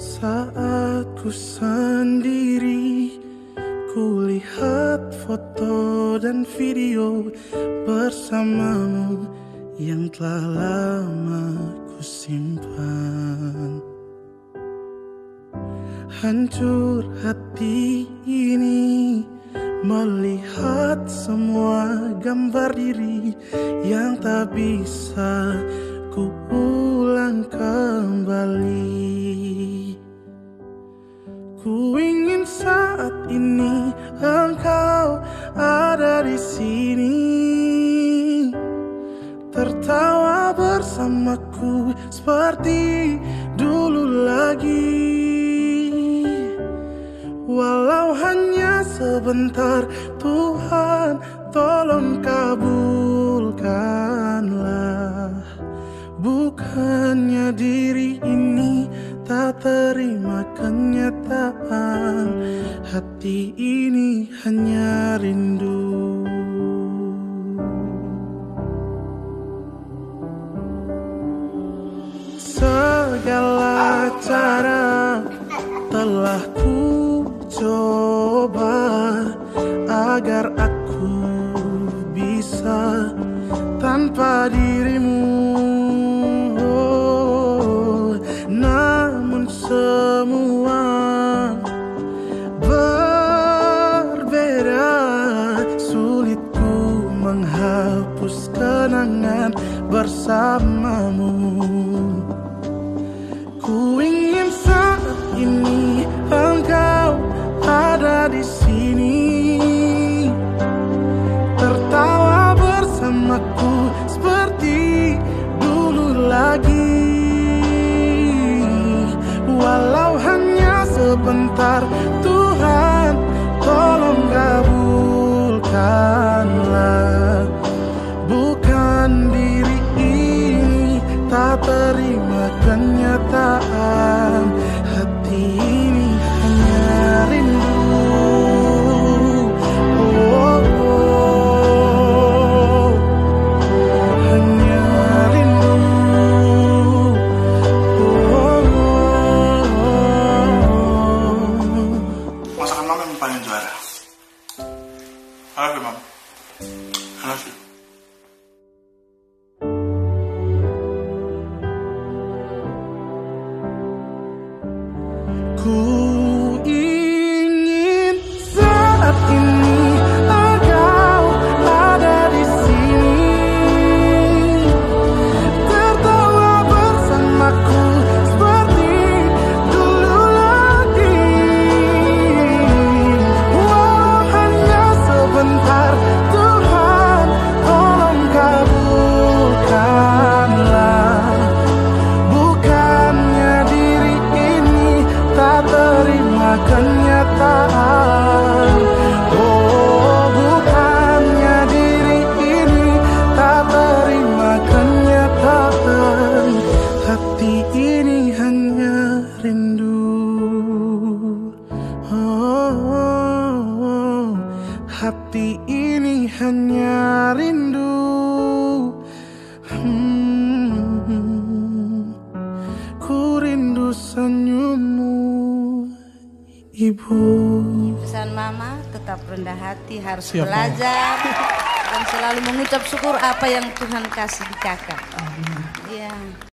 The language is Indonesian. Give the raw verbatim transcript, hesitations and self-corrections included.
Saat ku sendiri, ku lihat foto dan video bersamamu yang telah lama ku simpan. Hancur hati ini melihat semua gambar diri yang tak bisa ku ulang kembali. Ku ingin saat ini engkau ada di sini, tertawa bersamaku seperti dulu lagi. Walau hanya sebentar, Tuhan tolong kabulkanlah. Bukannya diri ini tak terima kenyataan, hati ini hanya rindu. Segala cara telah ku coba agar aku bisa tanpa dirimu. Oh, namun semua berbeda, sulit ku menghapus kenangan bersamamu. Ku ingin saat ini engkau ada di sini, tertawa bersamaku seperti dulu lagi. Walau hanya sebentar, Tuhan tolong kabulkanlah. Bukan diri ini tak terima kenyataan, hati ini hanya rindu. Oh, oh, oh, hanya rindu. Oh, oh, oh. Masakan mama yang paling juara. I love you, mom. I love you. Ku ingin saat ini engkau ada di sini, tertawa bersamaku seperti dulu lagi. Walau hanya sebentar, Tuhan tolong kabulkanlah. Bukannya diri ini tak terima kenyataan. Oh, bukannya diri ini tak terima kenyataan, hati ini hanya rindu. Oh, oh, oh. Hati ini hanya rindu. Hmm. Ku rindu senyummu, Ibu. Pesan mama, tetap rendah hati, harus Siap, belajar dan selalu mengucap syukur apa yang Tuhan kasih di kakak. Iya.